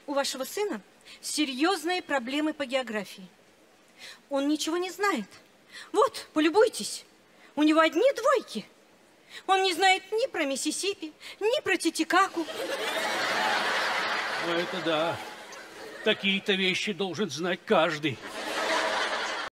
У вашего сына серьезные проблемы по географии. Он ничего не знает. Вот, полюбуйтесь, у него одни двойки. Он не знает ни про Миссисипи, ни про Титикаку. Это да. Такие-то вещи должен знать каждый.